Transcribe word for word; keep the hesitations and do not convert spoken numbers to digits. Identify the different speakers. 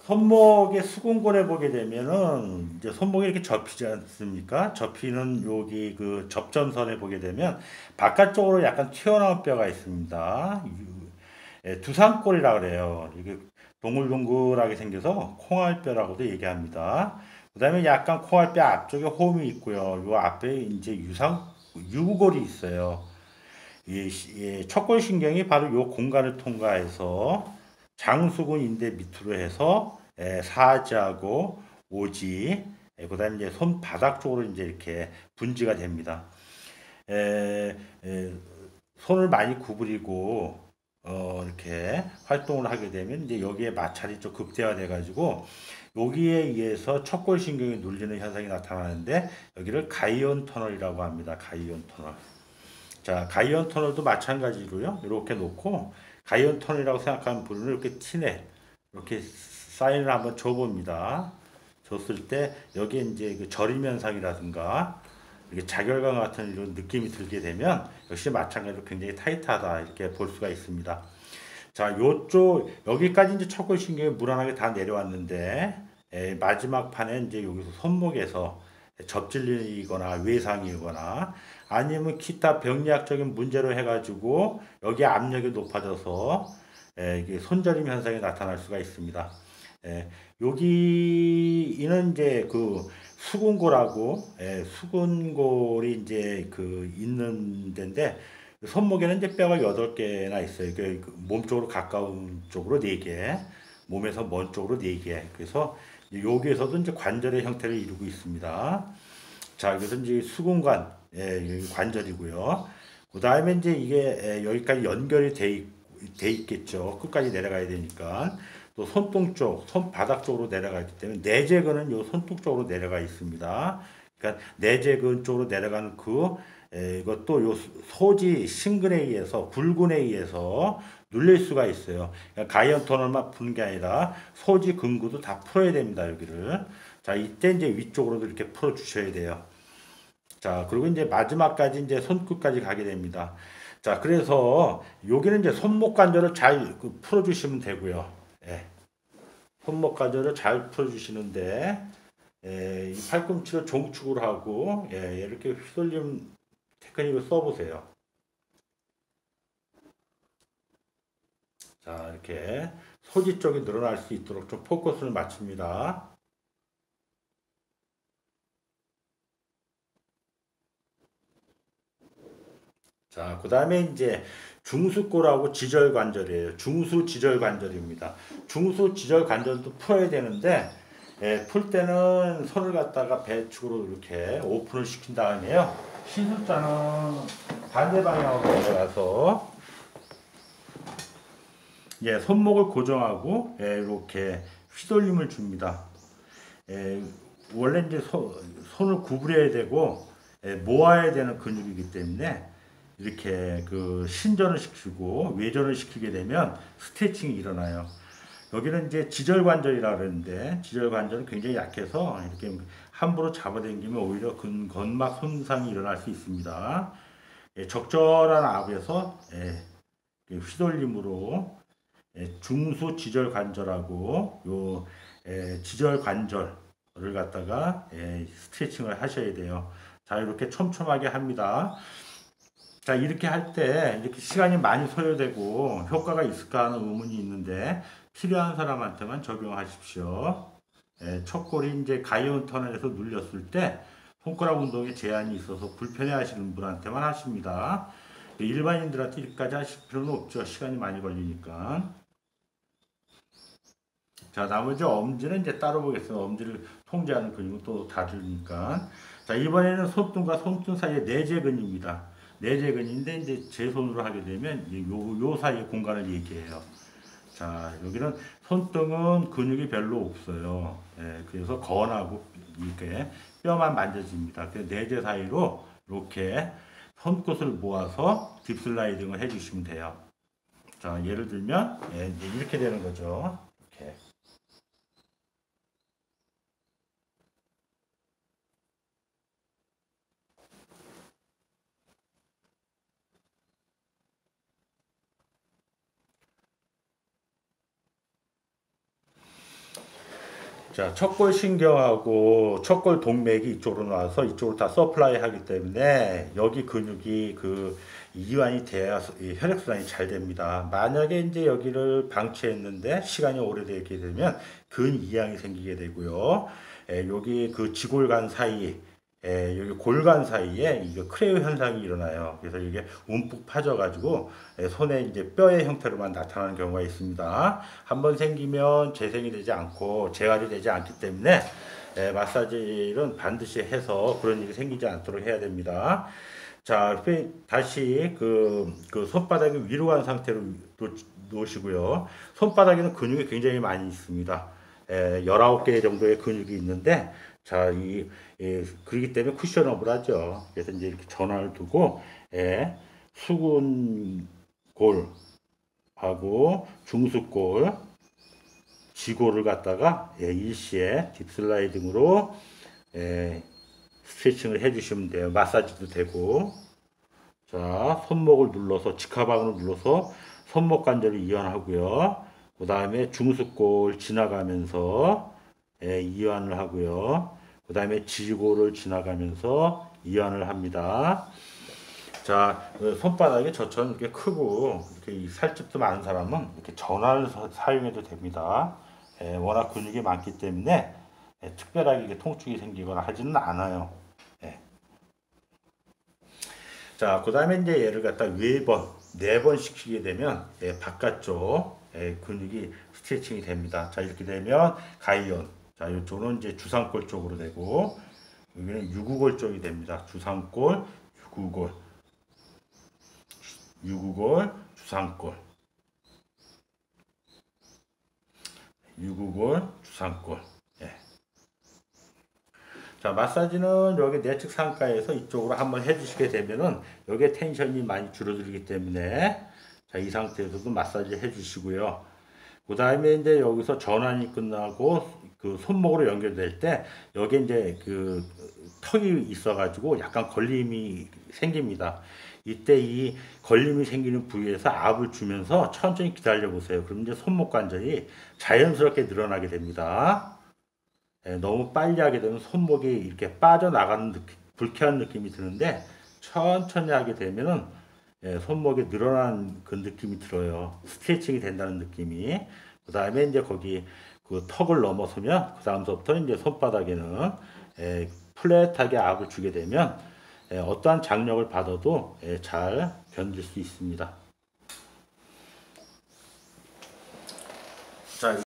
Speaker 1: 손목의 수근골에 보게 되면은 이제 손목이 이렇게 접히지 않습니까? 접히는 여기 그 접점선에 보게 되면 바깥쪽으로 약간 튀어나온 뼈가 있습니다. 유- 예, 두상골이라 그래요. 이게 동글동글하게 생겨서 콩알뼈라고도 얘기합니다. 그다음에 약간 콩알뼈 앞쪽에 홈이 있고요. 요 앞에 이제 유상 유골이 있어요. 이, 이 척골신경이 바로 요 공간을 통과해서 장수근 인대 밑으로 해서 에, 사지하고 오지, 그 다음에 이제 손바닥 쪽으로 이제 이렇게 분지가 됩니다. 에, 에, 손을 많이 구부리고 어, 이렇게 활동을 하게 되면 이제 여기에 마찰이 좀 극대화돼 가지고 여기에 의해서 척골신경이 눌리는 현상이 나타나는데 여기를 가이온 터널이라고 합니다. 가이온 터널. 자, 가이언 터널도 마찬가지로요. 이렇게 놓고 가이언 터널이라고 생각하는 부분을 이렇게 티내 이렇게 사인을 한번 줘봅니다. 줬을 때 여기에 이제 그 저림 현상이라든가 이렇게 자결감 같은 이런 느낌이 들게 되면 역시 마찬가지로 굉장히 타이트하다 이렇게 볼 수가 있습니다. 자, 요쪽 여기까지 이제 척골신경이 무난하게 다 내려왔는데 에, 마지막 판에 이제 여기서 손목에서 접질리거나 외상이거나 아니면 기타 병리학적인 문제로 해가지고 여기 압력이 높아져서 에, 이게 손저림 현상이 나타날 수가 있습니다. 에, 여기는 이제 그 수근골하고 에, 수근골이 이제 그 있는 데인데 손목에는 이제 뼈가 여덟 개나 있어요. 그, 그 몸 쪽으로 가까운 쪽으로 네 개, 몸에서 먼 쪽으로 네 개. 그래서 여기에서도 이제 관절의 형태를 이루고 있습니다. 자, 그래서 이제 수근관, 예, 관절이고요. 그 다음에 이제 이게 예, 여기까지 연결이 돼, 있, 돼 있겠죠. 끝까지 내려가야 되니까. 또 손등 쪽, 손바닥 쪽으로 내려가기 때문에 내재근은 요 손등 쪽으로 내려가 있습니다. 그러니까 내재근 쪽으로 내려가는 그 에, 이것도 요 소지 신근에 의해서 불근에 의해서 눌릴 수가 있어요. 그러니까 가이언 터널만 푸는 게 아니라 소지 근구도 다 풀어야 됩니다. 여기를. 자, 이때 이제 위쪽으로도 이렇게 풀어 주셔야 돼요. 자, 그리고 이제 마지막까지 이제 손끝까지 가게 됩니다. 자, 그래서 여기는 이제 손목 관절을 잘 그 풀어주시면 되고요. 예, 손목 관절을 잘 풀어주시는데 예, 이 팔꿈치를 종축을 하고 예, 이렇게 휘돌림 테크닉을 써보세요. 자, 이렇게 소지 쪽이 늘어날 수 있도록 좀 포커스를 맞춥니다. 자, 그 다음에 이제 중수골하고 지절관절이에요. 중수지절관절입니다. 중수지절관절도 풀어야 되는데, 예, 풀 때는 손을 갖다가 배축으로 이렇게 오픈을 시킨 다음에요. 시술자는 반대 방향으로 내려가서, 예, 손목을 고정하고, 예, 이렇게 휘돌림을 줍니다. 예, 원래 이제 소, 손을 구부려야 되고, 예, 모아야 되는 근육이기 때문에, 이렇게 그 신전을 시키고 외전을 시키게 되면 스트레칭이 일어나요. 여기는 이제 지절관절이라 그러는데 지절관절은 굉장히 약해서 이렇게 함부로 잡아당기면 오히려 근, 건막 손상이 일어날 수 있습니다. 예, 적절한 압에서 예, 휘돌림으로 예, 중수 지절관절하고 요 예, 지절관절을 갖다가 예, 스트레칭을 하셔야 돼요. 자, 이렇게 촘촘하게 합니다. 자, 이렇게 할 때 이렇게 시간이 많이 소요되고 효과가 있을까 하는 의문이 있는데 필요한 사람한테만 적용하십시오. 예, 첫골이 이제 가이온 터널에서 눌렸을 때 손가락 운동에 제한이 있어서 불편해 하시는 분한테만 하십니다. 일반인들한테 이렇게까지 하실 필요는 없죠. 시간이 많이 걸리니까. 자, 나머지 엄지는 이제 따로 보겠습니다. 엄지를 통제하는 근육은 또 다르니까. 자, 이번에는 손등과 손등 사이의 내재근입니다. 내재근인데 이제 제 손으로 하게 되면 요, 요 사이의 공간을 얘기해요. 자, 여기는 손등은 근육이 별로 없어요. 예, 그래서 건하고 이렇게 뼈만 만져집니다. 그 내재 사이로 이렇게 손끝을 모아서 딥슬라이딩을 해주시면 돼요. 자, 예를 들면 예, 이렇게 되는 거죠. 이렇게. 자, 척골신경하고 척골 동맥이 이쪽으로 나와서 이쪽으로 다 서플라이 하기 때문에 여기 근육이 그 이완이 돼야 이 혈액순환이 잘 됩니다. 만약에 이제 여기를 방치했는데 시간이 오래되게 되면 근이양이 생기게 되고요. 에, 여기 그 지골간 사이, 에, 여기 골간 사이에 이게 크레오 현상이 일어나요. 그래서 이게 움푹 파져가지고 에, 손에 이제 뼈의 형태로만 나타나는 경우가 있습니다. 한번 생기면 재생이 되지 않고 재활이 되지 않기 때문에 에, 마사지는 반드시 해서 그런 일이 생기지 않도록 해야 됩니다. 자, 다시 그, 그 손바닥이 위로 간 상태로 놓, 놓으시고요. 손바닥에는 근육이 굉장히 많이 있습니다. 에, 열아홉 개 정도의 근육이 있는데, 자, 이, 예, 그렇기 때문에 쿠션업을 하죠. 그래서 이제 이렇게 전환을 두고, 예, 수근골하고 중수골, 지골을 갖다가 예, 일시에 딥슬라이딩으로 예, 스트레칭을 해주시면 돼요. 마사지도 되고. 자, 손목을 눌러서, 직하방으로 눌러서 손목 관절을 이완하고요. 그 다음에 중수골 지나가면서 예, 이완을 하고요. 그 다음에 지골을 지나가면서 이완을 합니다. 자, 그 손바닥이 저처럼 이렇게 크고 이렇게 살집도 많은 사람은 이렇게 전환을 사- 사용해도 됩니다. 예, 워낙 근육이 많기 때문에 예, 특별하게 이게 통증이 생기거나 하지는 않아요. 예. 자, 그 다음에 이제 얘를 갖다 네 번, 네 번 시키게 되면 예, 바깥쪽 예, 근육이 스트레칭이 됩니다. 자, 이렇게 되면 가이온. 자, 이쪽은 이제 주상골 쪽으로 되고 여기는 유구골 쪽이 됩니다. 주상골, 유구골, 유구골, 주상골, 유구골, 주상골. 예. 자, 마사지는 여기 내측 상가에서 이쪽으로 한번 해주시게 되면은 여기에 텐션이 많이 줄어들기 때문에 자, 이 상태에서도 마사지 해주시고요. 그 다음에 이제 여기서 전환이 끝나고 그 손목으로 연결될 때 여기 이제 그 턱이 있어가지고 약간 걸림이 생깁니다. 이때 이 걸림이 생기는 부위에서 압을 주면서 천천히 기다려 보세요. 그럼 이제 손목 관절이 자연스럽게 늘어나게 됩니다. 예, 너무 빨리 하게 되면 손목이 이렇게 빠져나가는 느낌, 불쾌한 느낌이 드는데 천천히 하게 되면은 예, 손목이 늘어난 그 느낌이 들어요. 스트레칭이 된다는 느낌이. 그 다음에 이제 거기 그 턱을 넘어서면 그 다음부터 이제 손바닥에는 예, 플랫하게 압을 주게 되면 예, 어떠한 장력을 받아도 예, 잘 견딜 수 있습니다. 자,